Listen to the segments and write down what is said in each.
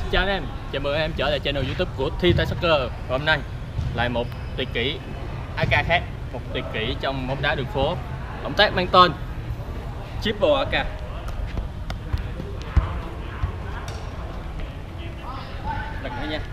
Chào anh em, chào mừng em trở lại channel YouTube của Thi Tay Soccer. Và hôm nay lại một tuyệt kỹ AK khác, một tuyệt kỹ trong bóng đá đường phố. Động tác mang tên Triple AK. Lần nữa nha,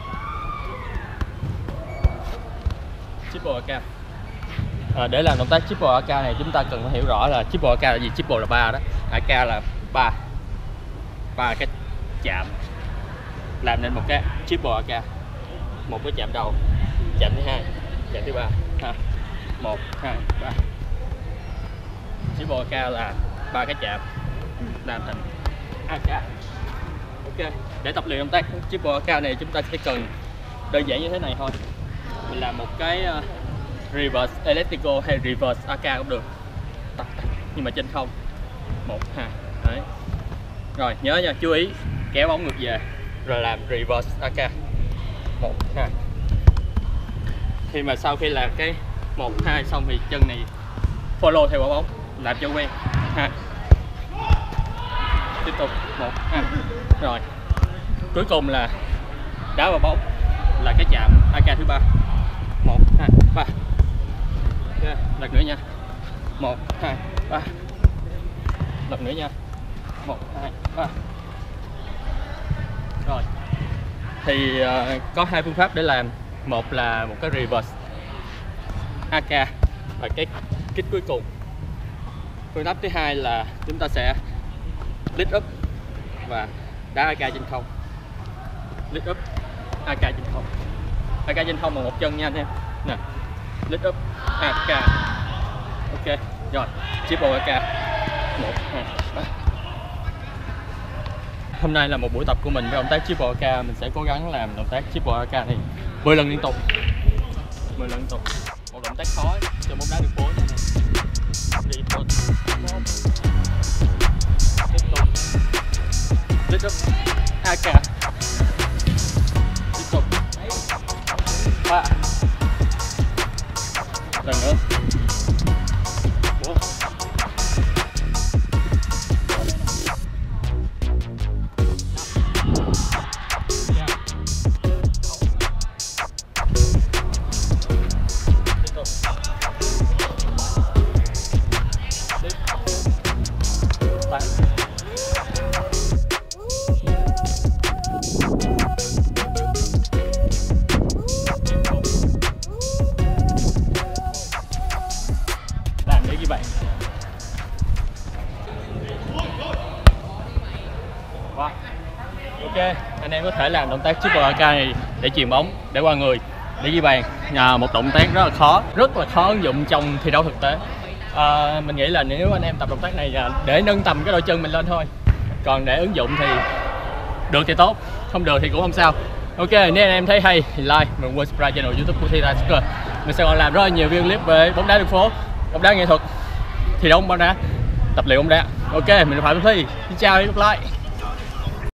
Triple AK. Để làm động tác Triple AK này chúng ta cần phải hiểu rõ là Triple AK là gì. Triple là 3 đó, AK là 3 cái chạm làm nên một cái Triple AK. Một cái chạm đầu, chạm thứ hai, chạm thứ ba ha. 1, 2, 3. Triple AK là 3 cái chạm làm thành AK. Ok, để tập luyện động tác Triple AK này chúng ta sẽ cần đơn giản như thế này thôi. Mình làm một cái reverse elliptical hay reverse AK cũng được, nhưng mà trên không. 1, 2, đấy. Rồi nhớ nha, chú ý kéo bóng ngược về rồi làm reverse AK. 1, 2. Khi mà sau khi làm cái 1, 2 xong thì chân này follow theo quả bóng, làm cho quen. 2. Tiếp tục 1, 2. Rồi cuối cùng là đá vào bóng là cái chạm AK thứ 3. 1, 2, 3. Ok, lần nữa nha. 1, 2, 3. Lần nữa nha. 1, 2, 3. Rồi thì có hai phương pháp để làm. Một là một cái reverse AK và cái kích cuối cùng. Phương pháp thứ hai là chúng ta sẽ lift up và đá AK trên không. Lift up AK trên không. AK trên không bằng một chân nha anh em nè. Lift up AK. Ok rồi, Triple AK. 1, 2, 3. Hôm nay là một buổi tập của mình với động tác Triple AK. Mình sẽ cố gắng làm động tác Triple AK này 10 lần liên tục. 10 lần liên tục. Một động tác khó cho bóng đá đường phố nha. Đi thôi. Tiếp tục. Lift up AK. Tiếp tục. 3. Lần nữa. 4. Làm để ghi bàn. Wow. Ok, anh em có thể làm động tác Triple AK này để chuyền bóng, để qua người, để ghi bàn. Một động tác rất là khó ứng dụng trong thi đấu thực tế. Mình nghĩ là nếu anh em tập động tác này để nâng tầm cái đôi chân mình lên thôi. Còn để ứng dụng thì được thì tốt, không được thì cũng không sao. Ok, nếu anh em thấy hay thì like, đừng quên subscribe channel YouTube của Thi Tay Soccer. Mình sẽ còn làm rất là nhiều video clip về bóng đá đường phố, bóng đá nghệ thuật, thi đấu bóng đá, tập luyện bóng đá. Ok, mình là Phạm Minh Thi. Xin chào và hẹn gặp lại.